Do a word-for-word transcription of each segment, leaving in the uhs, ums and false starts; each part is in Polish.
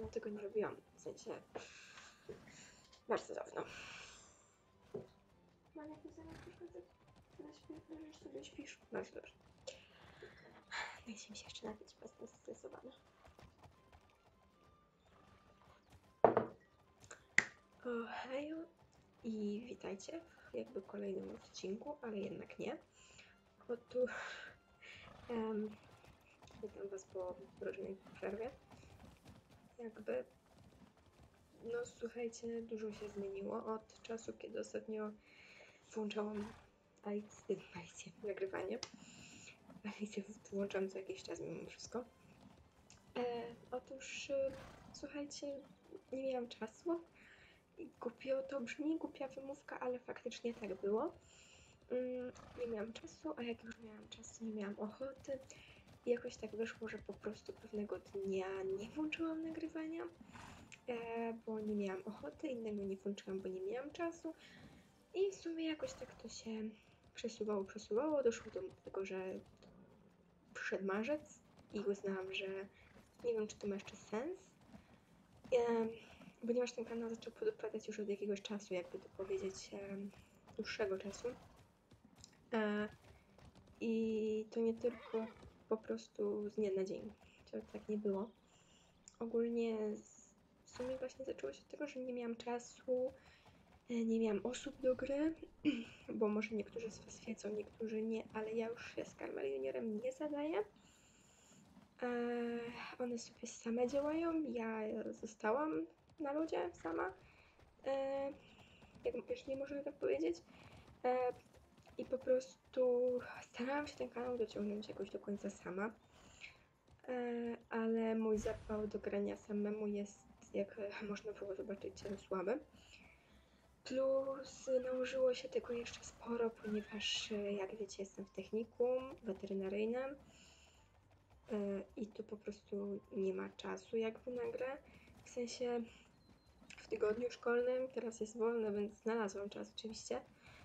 dawno tego nie robiłam, w sensie bardzo dawno. Mam jakieś zamiar przeszkadzać? Teraz śpisz, leżysz sobie, śpisz? Bardzo dobrze. Dajcie mi się jeszcze napić, bo jestem zestresowana. O, hejo i witajcie w jakby kolejnym odcinku, ale jednak nie. Otóż um, witam was po rocznej przerwie. Jakby, no słuchajcie, dużo się zmieniło od czasu, kiedy ostatnio włączałam Alicję, Alicję, nagrywanie. Alicję włączam co jakiś czas mimo wszystko. E, otóż, e, słuchajcie, nie miałam czasu. Głupio to brzmi, głupia wymówka, ale faktycznie tak było. Mm, nie miałam czasu, a jak już miałam czas, to nie miałam ochoty. I jakoś tak wyszło, że po prostu pewnego dnia nie włączyłam nagrywania, e, bo nie miałam ochoty, innego nie włączyłam, bo nie miałam czasu. I w sumie jakoś tak to się przesuwało, przesuwało. Doszło do tego, że przyszedł marzec i uznałam, że nie wiem, czy to ma jeszcze sens, e, ponieważ ten kanał zaczął podupadać już od jakiegoś czasu, jakby to powiedzieć, e, dłuższego czasu. E, I to nie tylko po prostu z dnia na dzień. To tak nie było. Ogólnie w sumie właśnie zaczęło się od tego, że nie miałam czasu, nie miałam osób do gry, bo może niektórzy z was wiedzą, niektórzy nie, ale ja już się z Carmel Juniorem nie zadaję. Eee, one sobie same działają, ja zostałam na lodzie sama, eee, jak, jeżeli można tak powiedzieć. Eee, I po prostu starałam się ten kanał dociągnąć jakoś do końca sama, eee, ale mój zapał do grania samemu jest, jak można było zobaczyć, słaby. Plus nałożyło się tego jeszcze sporo, ponieważ jak wiecie, jestem w technikum weterynaryjnym i tu po prostu nie ma czasu jakby na grę. W sensie w tygodniu szkolnym, teraz jest wolne, więc znalazłam czas oczywiście.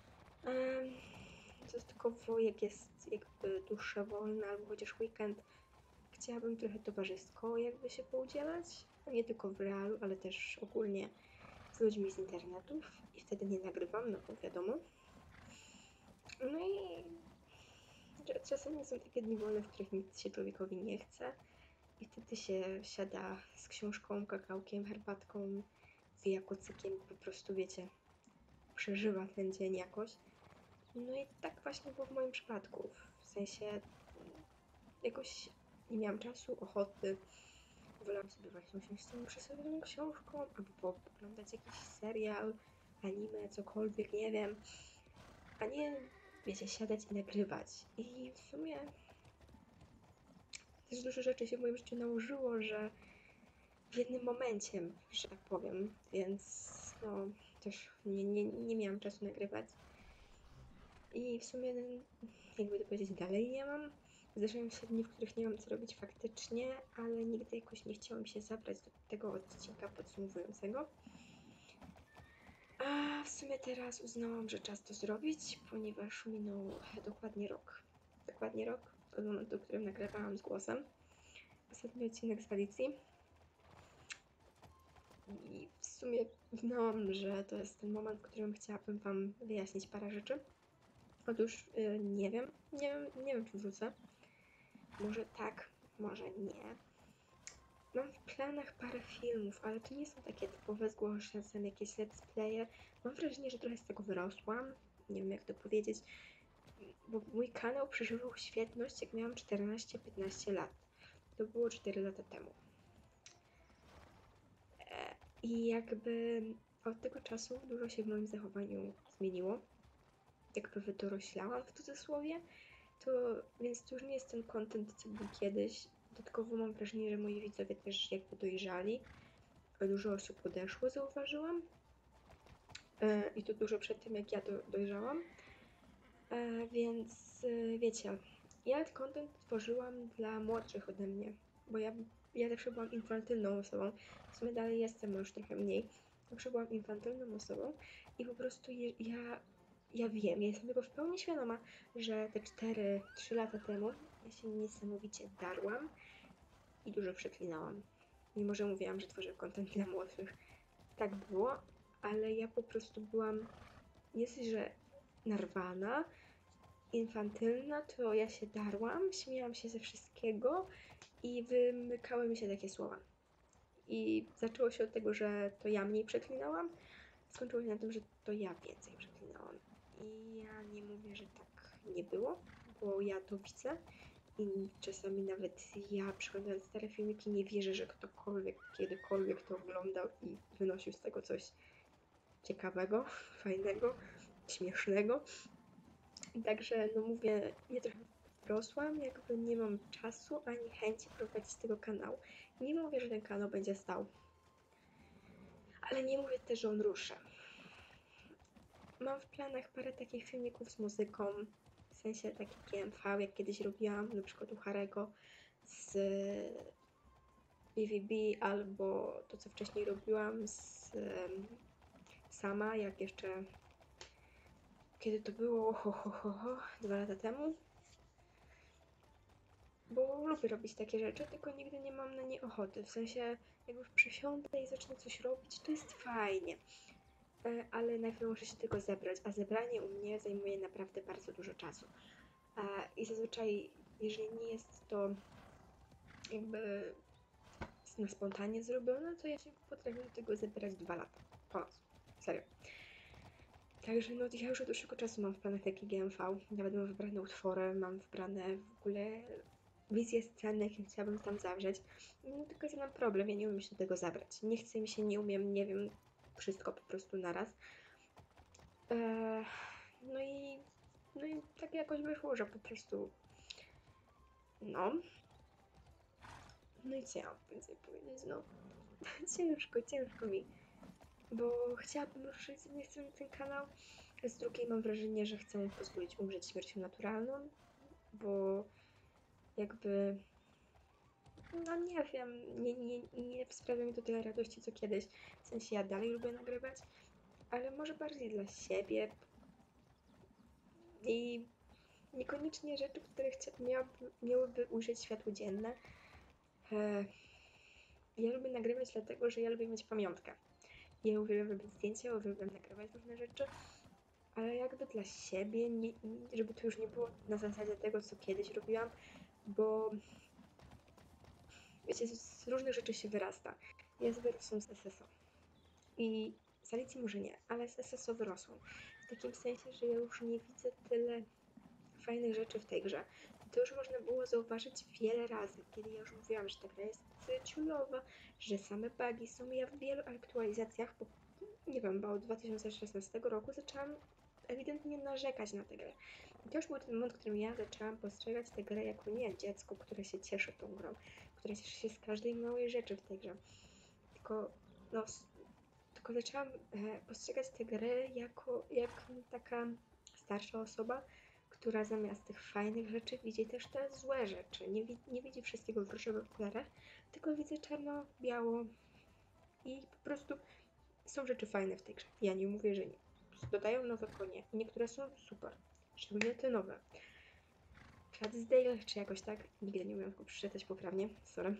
Dodatkowo jak jest jakby dłuższa wolna albo chociaż weekend, chciałabym trochę towarzysko jakby się poudzielać, nie tylko w realu, ale też ogólnie z ludźmi z internetów i wtedy nie nagrywam, no bo wiadomo. No i czasami są takie dni wolne, w których nic się człowiekowi nie chce i wtedy się siada z książką, kakałkiem, herbatką, wija kocykiem, po prostu wiecie, przeżywa ten dzień jakoś. No i tak właśnie było w moim przypadku, w sensie jakoś nie miałam czasu, ochoty, wolałam sobie właśnie usiąść z tą przysłowiową książką, albo oglądać jakiś serial, anime, cokolwiek, nie wiem, a nie, wiecie, siadać i nagrywać. I w sumie też dużo rzeczy się w moim życiu nałożyło, że w jednym momencie, że tak powiem, więc no też nie, nie, nie miałam czasu nagrywać. I w sumie, jakby to powiedzieć, dalej nie mam. Zdarzają się dni, w których nie mam co robić faktycznie, ale nigdy jakoś nie chciałam się zabrać do tego odcinka podsumowującego. A w sumie teraz uznałam, że czas to zrobić, ponieważ minął dokładnie rok. Dokładnie rok od momentu, w którym nagrywałam z głosem ostatni odcinek z Alicji. I w sumie uznałam, że to jest ten moment, w którym chciałabym wam wyjaśnić parę rzeczy. Otóż yy, nie wiem, nie wiem, nie wiem czy wrócę. Może tak, może nie. Mam w planach parę filmów, ale to nie są takie typowe zgłoszenia, są jakieś let's playe. Mam wrażenie, że trochę z tego wyrosłam. Nie wiem jak to powiedzieć, bo mój kanał przeżywał świetność, jak miałam czternaście piętnaście lat. To było cztery lata temu. I jakby od tego czasu dużo się w moim zachowaniu zmieniło. Jakby wydoroślałam w cudzysłowie, to więc to już nie jest ten content, co był kiedyś. Dodatkowo mam wrażenie, że moi widzowie też jakby dojrzali. Dużo osób odeszło, zauważyłam. E, I to dużo przed tym, jak ja do, dojrzałam. E, więc e, wiecie, ja ten content tworzyłam dla młodszych ode mnie, bo ja, ja zawsze byłam infantylną osobą. W sumie dalej jestem, już trochę mniej. Zawsze byłam infantylną osobą i po prostu je, ja, ja wiem, ja jestem tego w pełni świadoma, że te cztery trzy lata temu ja się niesamowicie darłam i dużo przeklinałam. mimo że mówiłam, że tworzę content dla młodszych. Tak było, ale ja po prostu byłam nie dość, że narwana, infantylna, to ja się darłam, śmiałam się ze wszystkiego i wymykały mi się takie słowa. I zaczęło się od tego, że to ja mniej przeklinałam, skończyło się na tym, że to ja więcej przeklinałam. I ja nie mówię, że tak nie było, bo ja to widzę i czasami nawet ja, przeglądając stare filmiki, nie wierzę, że ktokolwiek kiedykolwiek to oglądał i wynosił z tego coś ciekawego, fajnego, śmiesznego. Także, no mówię, ja trochę wrosłam, jakby nie mam czasu ani chęci prowadzić tego kanału. Nie mówię, że ten kanał będzie stał, ale nie mówię też, że on ruszy. Mam w planach parę takich filmików z muzyką, w sensie taki G M V, jak kiedyś robiłam, na przykład u Harego z B V B, albo to, co wcześniej robiłam z um, sama, jak jeszcze, kiedy to było, ho, ho, ho, ho, dwa lata temu. Bo lubię robić takie rzeczy, tylko nigdy nie mam na nie ochoty. W sensie, jak już przysiądę i zacznę coś robić, to jest fajnie. E, ale najpierw muszę się tylko zebrać, a zebranie u mnie zajmuje naprawdę bardzo dużo czasu. E, I zazwyczaj, jeżeli nie jest to jakby na spontanie zrobione, to ja się potrafię do tego zebrać dwa lata. Ponad. Serio. Także no, ja już od dłuższego czasu mam w planach taki G M V. Nawet mam wybrane utwory, mam wybrane w ogóle wizję sceny, jakie chciałabym tam zawrzeć. No tylko jest jeden problem, ja nie umiem się do tego zabrać. Nie chcę mi się, nie umiem, nie wiem, wszystko po prostu naraz. Eee, no i no i tak jakoś wyszło, że po prostu no. No i co ja mam więcej powiedzieć, no. ciężko, ciężko mi. Bo chciałabym ruszyć z jednej strony ten kanał, a z drugiej mam wrażenie, że chcę mu pozwolić umrzeć śmiercią naturalną, bo jakby no nie wiem, nie, nie, nie sprawia mi to tyle radości co kiedyś. W sensie ja dalej lubię nagrywać, ale może bardziej dla siebie i niekoniecznie rzeczy, które chcia- miałaby, miałyby ujrzeć światło dzienne. E, ja lubię nagrywać dlatego, że ja lubię mieć pamiątkę. Ja uwielbiam robić zdjęcia, uwielbiam nagrywać różne rzeczy, ale jakby dla siebie, nie, żeby to już nie było na zasadzie tego, co kiedyś robiłam, bo wiecie, z różnych rzeczy się wyrasta. Ja wyrosłam z S S O i z Alicji może nie, ale z S S O wyrosłam. W takim sensie, że ja już nie widzę tyle fajnych rzeczy w tej grze. To już można było zauważyć wiele razy, kiedy ja już mówiłam, że ta gra jest ciulowa, że same bugi są. Ja w wielu aktualizacjach, bo nie wiem, bo od dwa tysiące szesnastego roku zaczęłam ewidentnie narzekać na tę grę. I to już był ten moment, w którym ja zaczęłam postrzegać tę grę jako nie dziecko, które się cieszy tą grą, które cieszy się z każdej małej rzeczy w tej grze. Tylko, no, tylko zaczęłam e, postrzegać tę grę jako jak taka starsza osoba, która zamiast tych fajnych rzeczy widzi też te złe rzeczy. Nie, wi nie widzi wszystkiego w różowych okularach, tylko widzi czarno-biało i po prostu są rzeczy fajne w tej grze. Ja nie mówię, że nie. Dodają nowe konie. Niektóre są super. Szczególnie te nowe. Clydesdale, czy jakoś tak. Nigdy nie umiem go przeczytać poprawnie. Sorry.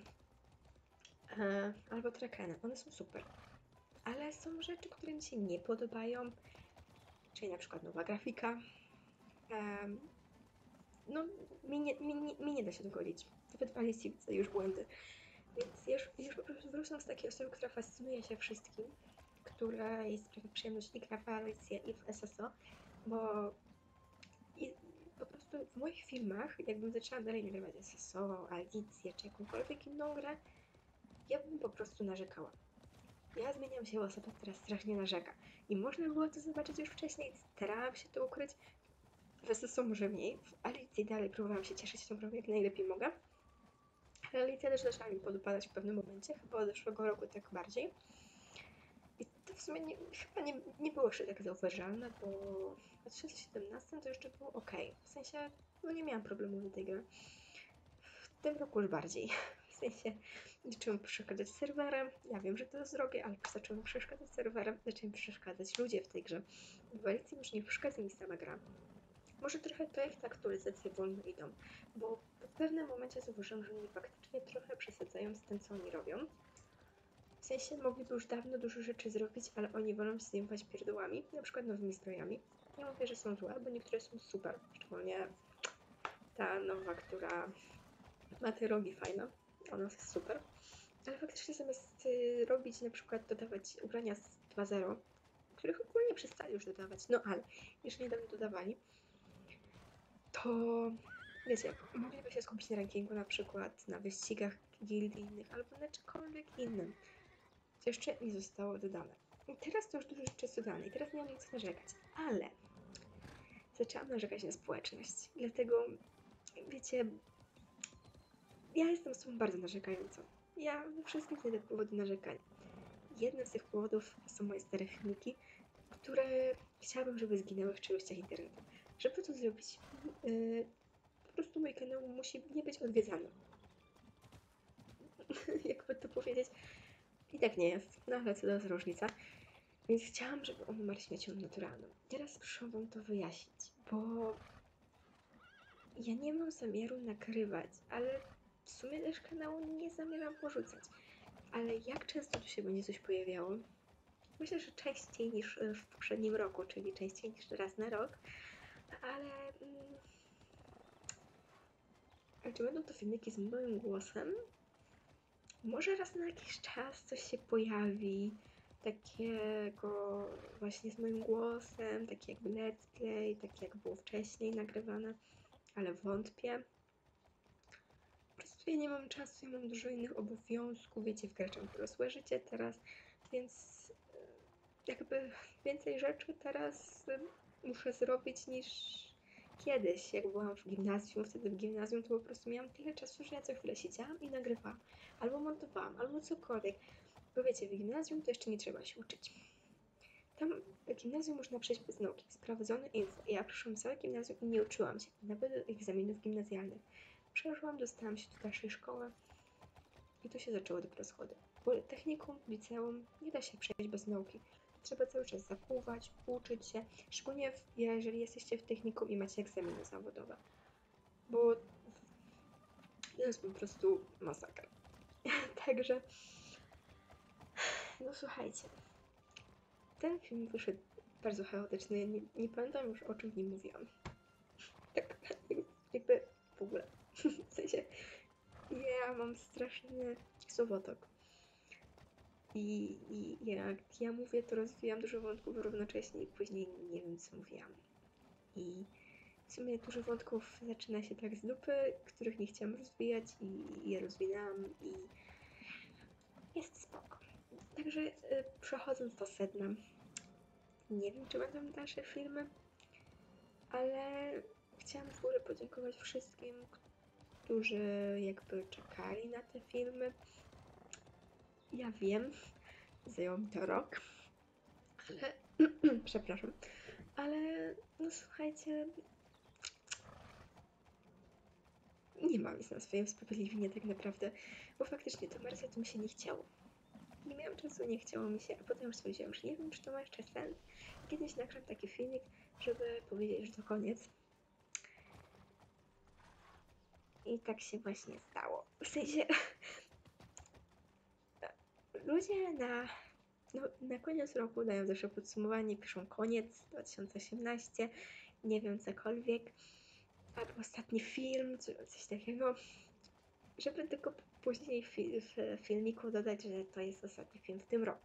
E, albo Trakeny. One są super. Ale są rzeczy, które mi się nie podobają. Czyli na przykład nowa grafika. E, no, mi nie, mi, nie, mi nie da się dogodzić. Nawet w Alicji widzę już błędy. Więc już, już po prostu wyrosłam z takiej osoby, która fascynuje się wszystkim, która jest sprawia przyjemność i gra w Alicję i w S S O, bo i po prostu w moich filmach, jakbym zaczęła dalej nagrywać S S O, Alicję czy jakąkolwiek inną grę, ja bym po prostu narzekała. Ja zmieniam się w osobę, która strasznie narzeka. I można było to zobaczyć już wcześniej. Starałam się to ukryć. W S S O może mniej. W Alicji dalej próbowałam się cieszyć tą grą jak najlepiej mogę. Ale Alicja też zaczęła mi podupadać w pewnym momencie, chyba od zeszłego roku tak bardziej. I to w sumie nie, chyba nie, nie było jeszcze tak zauważalne, bo w dwa tysiące siedemnastym to jeszcze było ok. W sensie, no nie miałam problemu do tej gry. W tym roku już bardziej. W sensie, zaczęłam przeszkadzać serwerem. Ja wiem, że to jest drogie, ale zaczęłam przeszkadzać serwerem. Zaczęłam przeszkadzać ludzie w tej grze. W Alicji już nie przeszkadza mi sama gra. Może trochę to, jak te aktualizacje wolno idą, bo w pewnym momencie zauważyłam, że oni faktycznie trochę przesadzają z tym, co oni robią. sensie mogliby już dawno dużo rzeczy zrobić, ale oni wolą się zajmować pierdołami, na przykład nowymi strojami. Nie mówię, że są złe, bo niektóre są super, szczególnie ta nowa, która ma te rogi fajne, ona jest super. Ale faktycznie zamiast y, robić, na przykład dodawać ubrania z dwa zero, których ogólnie przestali już dodawać, no ale jeszcze niedawno dodawali, to wiecie, mogliby się skupić na rankingu, na przykład na wyścigach gildijnych albo na czymkolwiek innym, co jeszcze nie zostało dodane. I teraz to już dużo rzeczy jest dodane i teraz nie mam na co narzekać, ale zaczęłam narzekać na społeczność, dlatego wiecie, ja jestem osobą bardzo narzekającą. Ja we wszystkim znajdę powody narzekania. Jednym z tych powodów są moje stare filmiki, które chciałabym, żeby zginęły w czeluściach internetu. Żeby to zrobić, yy, po prostu mój kanał musi nie być odwiedzany. Jakby to powiedzieć, i tak nie jest, no ale co to jest różnica. Więc chciałam, żeby on umarł śmiercią naturalną. Teraz przyszłam wam to wyjaśnić, bo ja nie mam zamiaru nakrywać, ale w sumie też kanału nie zamierzam porzucać. Ale jak często tu się będzie coś pojawiało? Myślę, że częściej niż w poprzednim roku, czyli częściej niż raz na rok, ale mm, czy będą to filmiki z moim głosem? Może raz na jakiś czas coś się pojawi takiego właśnie z moim głosem, taki jakby let's play, tak jak było wcześniej nagrywane, ale wątpię. Po prostu ja nie mam czasu, ja mam dużo innych obowiązków, wiecie, wkraczam w dorosłe życie teraz, więc jakby więcej rzeczy teraz muszę zrobić niż kiedyś, jak byłam w gimnazjum. Wtedy w gimnazjum to po prostu miałam tyle czasu, że ja co chwilę siedziałam i nagrywałam, albo montowałam, albo cokolwiek. Bo wiecie, w gimnazjum to jeszcze nie trzeba się uczyć. Tam w gimnazjum można przejść bez nauki, sprawdzone info. Ja przeszłam całe gimnazjum i nie uczyłam się, nawet egzaminów gimnazjalnych. Przeszłam, dostałam się do dalszej szkoły i to się zaczęło dopiero schody. Bo technikum, liceum nie da się przejść bez nauki. Trzeba cały czas zakuwać, uczyć się, szczególnie w, jeżeli jesteście w technikum i macie egzaminy zawodowe. Bo to jest po prostu masakra. Także, no słuchajcie, ten film wyszedł bardzo chaotyczny. Nie, nie pamiętam już, o czym w nim mówiłam. Tak, jakby w ogóle. W sensie, ja mam straszny słowotok. I, I jak ja mówię, to rozwijam dużo wątków równocześnie i później nie wiem, co mówiłam. I w sumie dużo wątków zaczyna się tak z dupy, których nie chciałam rozwijać i je rozwinęłam i jest spoko. Także y, przechodząc do sedna, nie wiem, czy będą dalsze filmy, ale chciałam w ogóle podziękować wszystkim, którzy jakby czekali na te filmy. Ja wiem, zajęło mi to rok, ale przepraszam, ale no słuchajcie, nie mam nic na swoim usprawiedliwienie tak naprawdę, bo faktycznie to bardzo to mi się nie chciało. Nie miałam czasu, nie chciało mi się, a potem już stwierdziłam, że nie wiem, czy to ma jeszcze sens. Kiedyś nagram taki filmik, żeby powiedzieć, że to koniec. I tak się właśnie stało. W sensie ludzie na, no, na koniec roku dają zawsze podsumowanie, piszą koniec dwa tysiące osiemnasty, nie wiem, cokolwiek, albo ostatni film, coś takiego, żeby tylko później fi w filmiku dodać, że to jest ostatni film w tym roku.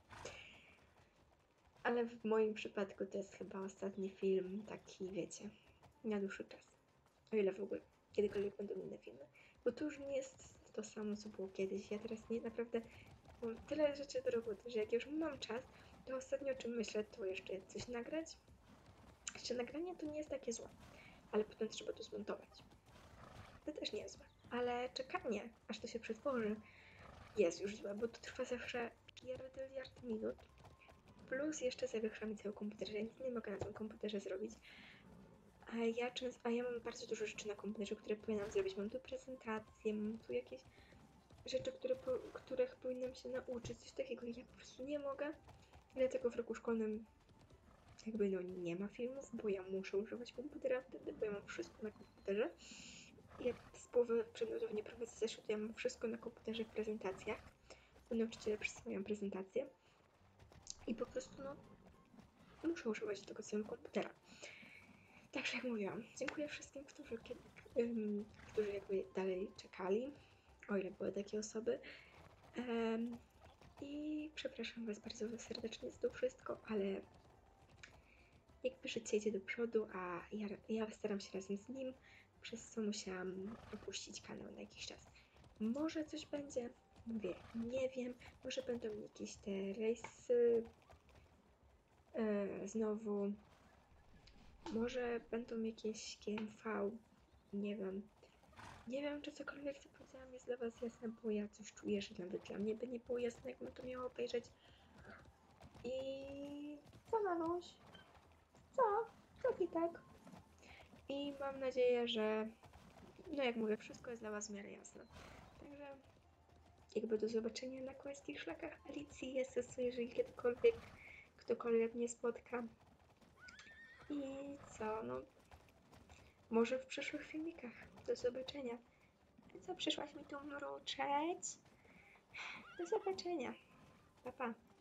Ale w moim przypadku to jest chyba ostatni film taki, wiecie, na dłuższy czas. O ile w ogóle kiedykolwiek będą inne filmy. Bo to już nie jest to samo, co było kiedyś. Ja teraz nie naprawdę mam tyle rzeczy do roboty, że jak już mam czas, to ostatnio o czym myślę, to jeszcze coś nagrać. Jeszcze nagranie to nie jest takie złe, ale potem trzeba to zmontować. To też nie jest złe. Ale czekanie, aż to się przetworzy, jest już złe, bo to trwa zawsze pierdyliard minut. Plus jeszcze zawiesza mi cały komputer, że ja nic nie mogę na tym komputerze zrobić. A ja, często, a ja mam bardzo dużo rzeczy na komputerze, które powinnam zrobić. Mam tu prezentację, mam tu jakieś rzeczy, które, po, których powinnam się nauczyć, coś takiego. Ja po prostu nie mogę. Dlatego w roku szkolnym jakby no nie ma filmów, bo ja muszę używać komputera wtedy, bo ja mam wszystko na komputerze. Ja z połowy przedmiotów nie prowadzę zeszytu, ja mam wszystko na komputerze w prezentacjach. nauczyciele przedstawiają prezentację i po prostu no muszę używać tego swojego komputera. Także jak mówiłam, dziękuję wszystkim, którzy, um, którzy jakby dalej czekali, o ile były takie osoby. Um, I przepraszam Was bardzo serdecznie za to wszystko, ale jakby życie idzie do przodu, a ja, ja staram się razem z nim, przez co musiałam opuścić kanał na jakiś czas. Może coś będzie, mówię, nie wiem, może będą jakieś te rejsy yy, znowu, może będą jakieś G M V, nie wiem. Nie wiem, czy cokolwiek, co powiedziałam, jest dla Was jasne, bo ja coś czuję, że nawet dla mnie by nie było jasne, jakbym to miała obejrzeć. I co, Manuś? Co? Co i tak? I mam nadzieję, że, no jak mówię, wszystko jest dla Was w miarę jasne. Także jakby do zobaczenia na końskich szlakach Alicji jest to, jeżeli kiedykolwiek ktokolwiek mnie spotka. I co, no może w przyszłych filmikach. Do zobaczenia. Co, przyszłaś mi tu mruczeć? Do zobaczenia. Pa, pa.